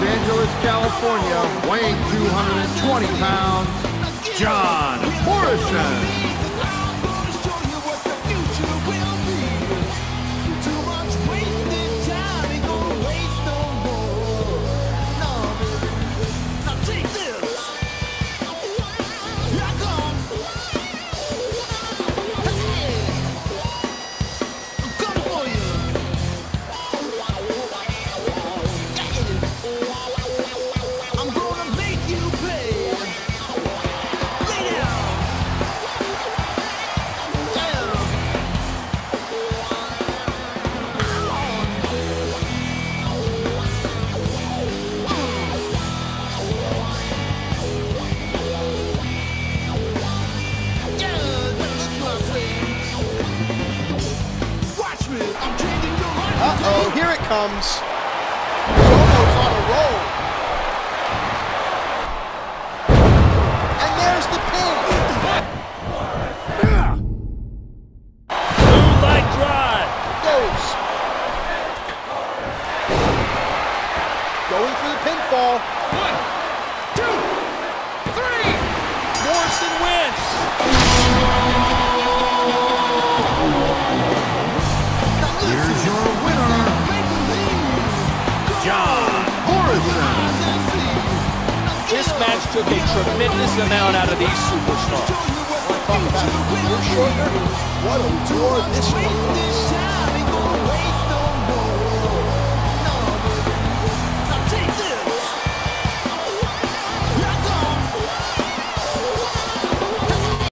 Angeles, California, weighing 220 pounds, John Morrison. Uh-oh, here it comes. Almost on a roll. And there's the pin. Moonlight drive. Goes. Going for the pinfall. 1, 2, 3. Morrison wins. Here's your winner, John Morrison. This match took a tremendous amount out of these superstars. Want to talk about your shoulder? What a war this one was.